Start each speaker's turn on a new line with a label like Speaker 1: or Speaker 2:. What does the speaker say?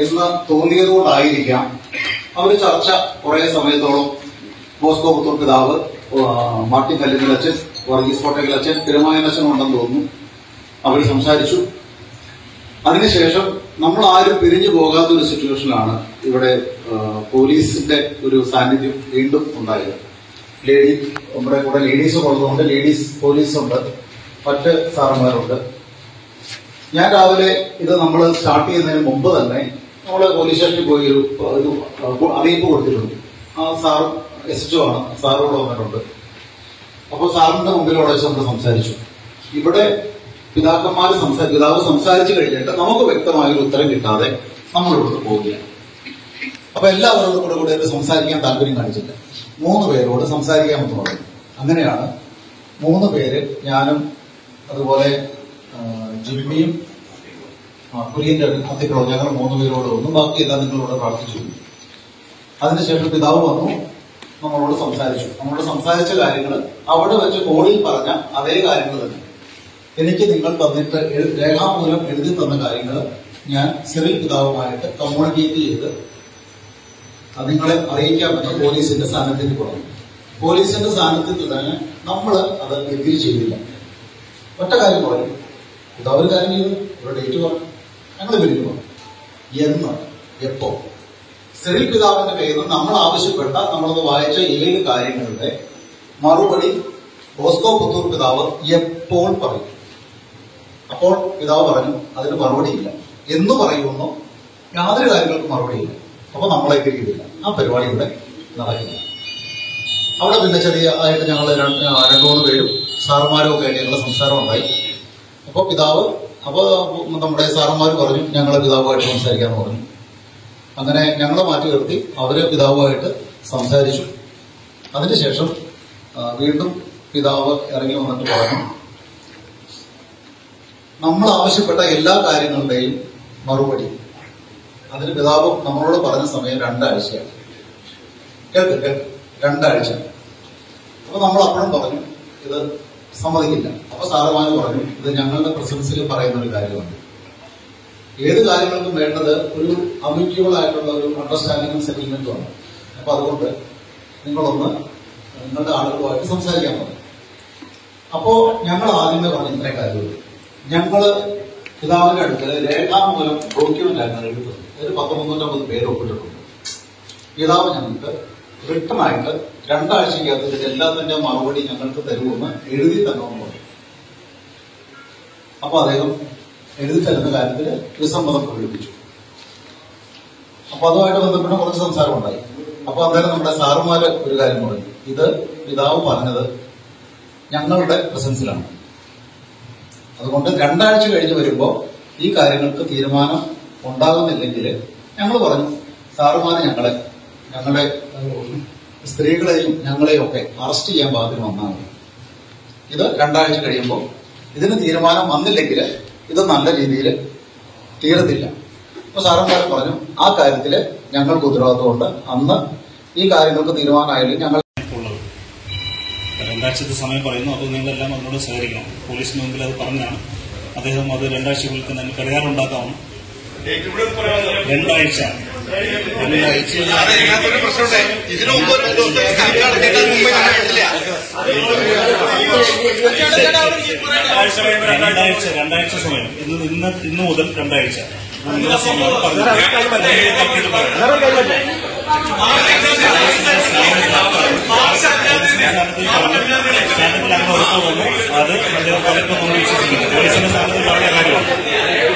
Speaker 1: എന്ന് തോന്നിയതുകൊണ്ടായിരിക്കാം അവർ ചർച്ച കുറെ സമയത്തോളം ബോസ്കോ പുത്തൂർ പിതാവ്, മാർട്ടിൻ കല്ലിങ്കലച്ചൻ, വർഗീസ് കോട്ടക്കലച്ചൻ, തിരുമായനച്ചൻ ഉണ്ടെന്ന് തോന്നുന്നു. അവർ സംസാരിച്ചു. അതിനുശേഷം നമ്മൾ ആരും പിരിഞ്ഞു പോകാത്ത ഒരു സിറ്റുവേഷനിലാണ് ഇവിടെ പോലീസിന്റെ ഒരു സാന്നിധ്യം വീണ്ടും ഉണ്ടായത്. നമ്മുടെ കൂടെ ലേഡീസ് ഉള്ളതുകൊണ്ട് ലേഡീസ് പോലീസുണ്ട്, മറ്റ് സാറന്മാരുണ്ട്. ഞാൻ രാവിലെ ഇത് നമ്മൾ സ്റ്റാർട്ട് ചെയ്യുന്നതിന് മുമ്പ് തന്നെ നമ്മള് പോലീസ് സ്റ്റേഷനിൽ പോയി ഒരു അറിയിപ്പ് കൊടുത്തിട്ടുണ്ട്. ആ സാറും SHO ആണ്, സാറോട് വന്നിട്ടുണ്ട്. അപ്പോൾ സാറിന്റെ മുമ്പിലൂടെ വെച്ച് നമ്മൾ സംസാരിച്ചു. ഇവിടെ പിതാവ് സംസാരിച്ചു കഴിഞ്ഞിട്ട് നമുക്ക് വ്യക്തമായൊരു ഉത്തരം കിട്ടാതെ നമ്മളിവിടെ പോവുകയാണ്. അപ്പൊ എല്ലാവരോടും കൂടെ സംസാരിക്കാൻ താല്പര്യം കാണിച്ചില്ല. 3 പേരോട് സംസാരിക്കാമെന്ന് പറഞ്ഞു. അങ്ങനെയാണ് 3 പേര്, ഞാനും അതുപോലെ ജിമ്മിയും കുര്യന്റെ അത്തിക്കളോ, ഞങ്ങൾ 3 പേരോട് വന്നു. ബാക്കിയെല്ലാം നിങ്ങളോട് പ്രാർത്ഥിച്ചു. അതിനുശേഷം പിതാവ് വന്നു, നമ്മളോട് സംസാരിച്ചു. നമ്മളോട് സംസാരിച്ച കാര്യങ്ങൾ അവിടെ വെച്ച് കോളിൽ പറഞ്ഞ അതേ കാര്യങ്ങൾ തന്നെ എനിക്ക് നിങ്ങൾ തന്നിട്ട് രേഖാമൂലം എഴുതി തന്ന കാര്യങ്ങൾ ഞാൻ സിറിൽ പിതാവുമായിട്ട് കമ്മ്യൂണിക്കേറ്റ് ചെയ്ത് നിങ്ങളെ അറിയിക്കാൻ പറ്റും. പോലീസിന്റെ സാന്നിധ്യത്തിൽ പറഞ്ഞു. പോലീസിന്റെ സാന്നിധ്യത്തിൽ തന്നെ നമ്മൾ അത് എഗ്രി ചെയ്തില്ല. ഒറ്റ കാര്യം പറഞ്ഞു, പിതാവ് ഒരു കാര്യം ചെയ്തു, ഒരു ഡേറ്റ് പറഞ്ഞു, ഞങ്ങൾ പിരിഞ്ഞു പറഞ്ഞു. എന്ന് എപ്പോ സിറിൽ പിതാവിന്റെ പേരിൽ നമ്മൾ ആവശ്യപ്പെട്ട, നമ്മളത് വായിച്ച 7 കാര്യങ്ങളുടെ മറുപടി ബോസ്കോ പുത്തൂർ പിതാവ് എപ്പോൾ പറയും. അപ്പോൾ പിതാവ് പറഞ്ഞു അതിന് മറുപടിയില്ല എന്ന് പറയുമെന്നോ യാതൊരു കാര്യങ്ങൾക്കും മറുപടിയില്ല. അപ്പൊ നമ്മളെ എത്തിക്കില്ല. ആ പരിപാടി ഇവിടെ നടക്കില്ല. അവിടെ പിന്നെ ആയിട്ട് ഞങ്ങൾ 2-3 പേരും സാറുമാരും ഒക്കെ ആയിട്ട് ഞങ്ങളുടെ സംസാരം ഉണ്ടായി. അപ്പോൾ നമ്മുടെ സാറന്മാർ പറഞ്ഞു ഞങ്ങളെ പിതാവുമായിട്ട് സംസാരിക്കാന്ന് പറഞ്ഞു. അങ്ങനെ ഞങ്ങളെ മാറ്റി നിർത്തി അവര് പിതാവുമായിട്ട് സംസാരിച്ചു. അതിനുശേഷം വീണ്ടും പിതാവ് ഇറങ്ങി വന്നിട്ട് പറഞ്ഞു, നമ്മൾ ആവശ്യപ്പെട്ട എല്ലാ കാര്യങ്ങളുടെയും മറുപടി. അതിന് പിതാവ് നമ്മളോട് പറഞ്ഞ സമയം 2 ആഴ്ചയാണ്. കേൾക്ക് 2 ആഴ്ച. അപ്പൊ നമ്മൾ അപ്പോഴും പറഞ്ഞു ഇത് സമ്മതിക്കില്ല. അപ്പൊ സാറുമാര് പറഞ്ഞു ഇത് ഞങ്ങളുടെ പ്രസൻസിൽ പറയുന്ന ഒരു കാര്യമാണ്. ഏത് കാര്യങ്ങൾക്കും വേണ്ടത് ഒരു അമ്യൂറ്റബിൾ ആയിട്ടുള്ള ഒരു അണ്ടർസ്റ്റാൻഡിങ്ങും സെറ്റിൽമെന്റും ആണ്. അപ്പൊ അതുകൊണ്ട് നിങ്ങളൊന്ന് നിങ്ങളുടെ ആളുകളുമായിട്ട് സംസാരിക്കാൻ പറഞ്ഞു. അപ്പോ ഞങ്ങൾ ആദ്യമേ പറഞ്ഞു ഇത്രയും കാര്യമുള്ളൂ. ഞങ്ങള് പിതാവിന്റെ അടുത്ത് രേഖാമൂലം ഡോക്യുമെന്റ് ആയിരുന്നു എഴുതുന്നത്. അതിൽ 350 പേര് ഒപ്പിട്ടിട്ടുണ്ട്. പിതാവ് ഞങ്ങൾക്ക് റിട്ടൺ ആയിട്ട് 2 ആഴ്ചക്കകത്ത് ഇതിന്റെ എല്ലാത്തിന്റെ മറുപടി ഞങ്ങൾക്ക് തരുമെന്ന് എഴുതി തരണമെന്ന് പറഞ്ഞു. അപ്പൊ അദ്ദേഹം എഴുതി തരുന്ന കാര്യത്തിൽ വിസമ്മതം പ്രകടിപ്പിച്ചു. അപ്പൊ അതുമായിട്ട് ബന്ധപ്പെട്ട കുറച്ച് സംസാരം ഉണ്ടായി. അപ്പൊ അന്നേരം നമ്മുടെ സാറുമാര് ഒരു കാര്യം പറഞ്ഞു, ഇത് പിതാവ് പറഞ്ഞത് ഞങ്ങളുടെ പ്രസൻസിലാണ്. അതുകൊണ്ട് 2 ആഴ്ച കഴിഞ്ഞ് വരുമ്പോ ഈ കാര്യങ്ങൾക്ക് തീരുമാനം ഉണ്ടാകുന്നില്ലെങ്കിൽ ഞങ്ങൾ പറഞ്ഞു സാറുമാര് ഞങ്ങളുടെ സ്ത്രീകളെയും ഞങ്ങളെയും ഒക്കെ അറസ്റ്റ് ചെയ്യാൻ പാകത്തിന് വന്നാൽ മതി. ഇത് 2 ആഴ്ച കഴിയുമ്പോൾ ഇതിന് തീരുമാനം വന്നില്ലെങ്കിൽ ഇത് നല്ല രീതിയിൽ തീരത്തില്ല. അപ്പൊ സാറന്മാർ പറഞ്ഞു ആ കാര്യത്തില് ഞങ്ങൾക്ക് ഉത്തരവാദിത്വമുണ്ട്. അന്ന് ഈ കാര്യങ്ങൾക്ക് തീരുമാനമായാലും ഞങ്ങൾ
Speaker 2: 2 ആഴ്ചത്തെ സമയം പറയുന്നു. അപ്പോൾ നിങ്ങളെല്ലാം അതിനോട് സഹകരിക്കണം. പോലീസിന് മുമ്പിൽ അത് പറഞ്ഞാണ്. അദ്ദേഹം അത് 2 ആഴ്ചക്കുള്ളിൽ തന്നെ കരാറുണ്ടാക്കാമെന്ന്. 2 ആഴ്ച സമയം. ഇന്ന് മുതൽ 2 ആഴ്ച അത് അദ്ദേഹം പലർക്കും വിശ്വസിക്കുന്നു. പോലീസിന്റെ സ്ഥാനത്തിൽ പറഞ്ഞ കാര്യമാണ്.